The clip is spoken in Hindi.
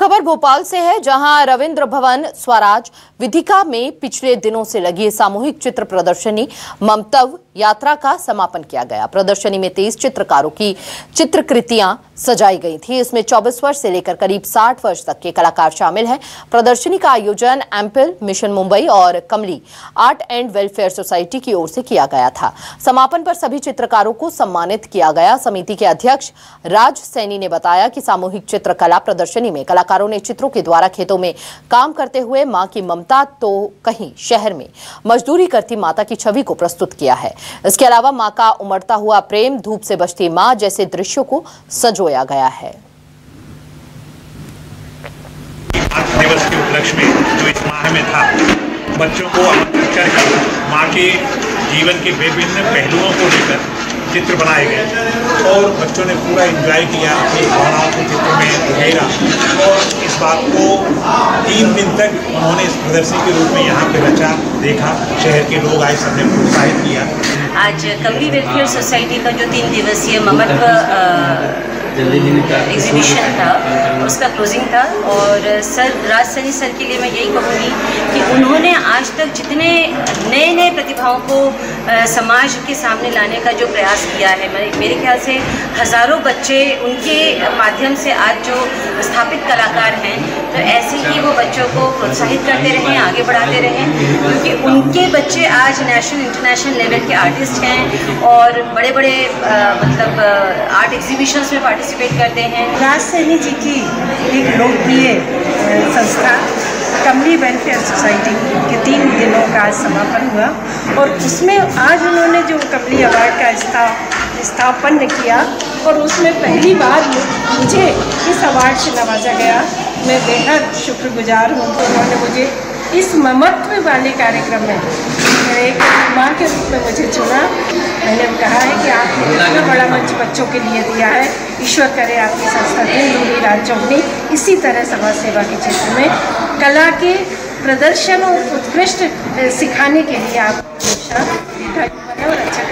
खबर भोपाल से है, जहां रविंद्र भवन स्वराज विधिका में पिछले दिनों से लगी सामूहिक चित्र प्रदर्शनी ममतव यात्रा का समापन किया गया। प्रदर्शनी में 23 चित्रकारों की चित्रकृतियां सजाई गई थी। इसमें 24 वर्ष से लेकर करीब 60 वर्ष तक के कलाकार शामिल हैं। प्रदर्शनी का आयोजन एम्पल मिशन मुंबई और कमली आर्ट एंड वेलफेयर सोसाइटी की ओर से किया गया था। समापन पर सभी चित्रकारों को सम्मानित किया गया। समिति के अध्यक्ष राज सैनी ने बताया कि सामूहिक चित्रकला प्रदर्शनी में कलाकारों ने चित्रों के द्वारा खेतों में काम करते हुए मां की ममता तो कहीं शहर में मजदूरी करती माता की छवि को प्रस्तुत किया है। इसके अलावा मां का उमड़ता हुआ प्रेम, धूप से बचती मां जैसे दृश्यों को संजोया गया है। दिवस के उपलक्ष्य में जो इस माह में था, बच्चों को आमंत्रित करके मां के जीवन के विभिन्न पहलुओं को लेकर चित्र बनाए गए और बच्चों ने पूरा एंजॉय किया, अपनी भावनाओं को चित्र में उकेरा और इस बात को 3 दिन तक उन्होंने इस प्रदर्शनी के रूप में यहाँ पे रचा, देखा। शहर के लोग आए, सबने प्रोत्साहित किया। आज कमली वेलफेयर सोसाइटी का जो 3 दिवसीय ममत्व एग्जीबिशन था, उसका क्लोजिंग था और सर राज सैनी सर के लिए मैं यही कहूँगी कि उन्होंने आज तक जितने नए प्रतिभाओं को समाज के सामने लाने का जो प्रयास किया है, मेरे ख्याल से हज़ारों बच्चे उनके माध्यम से आज जो स्थापित कलाकार हैं, तो ऐसे ही वो बच्चों को प्रोत्साहित करते रहें, आगे बढ़ाते रहें, क्योंकि उनके बच्चे आज नेशनल इंटरनेशनल लेवल के आर्टिस्ट हैं और बड़े बड़े मतलब आर्ट एग्जीबिशंस में पार्टिसिपेट करते हैं। राज सैनी जी की एक लोकप्रिय संस्था कमली वेलफेयर सोसाइटी के 3 दिनों का समापन हुआ और उसमें आज उन्होंने जो कमली अवार्ड का स्थापन किया और उसमें पहली बार मुझे इस अवार्ड से नवाजा गया। मैं बेहद शुक्रगुजार हूँ कि उन्होंने मुझे इस ममत्व वाले कार्यक्रम में एक माँ के रूप में मुझे चुना। मैंने कहा है कि आपने इतना बड़ा मंच बच्चों के लिए दिया है, ईश्वर करे आपकी संस्था दिन दूनी रात चौगुनी इसी तरह समाज सेवा के क्षेत्र में कला के प्रदर्शन और उत्कृष्ट सिखाने के लिए आप हमेशा और अच्छा